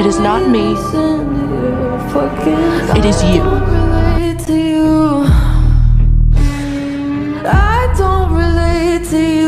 is not me. It is you. I don't relate to you.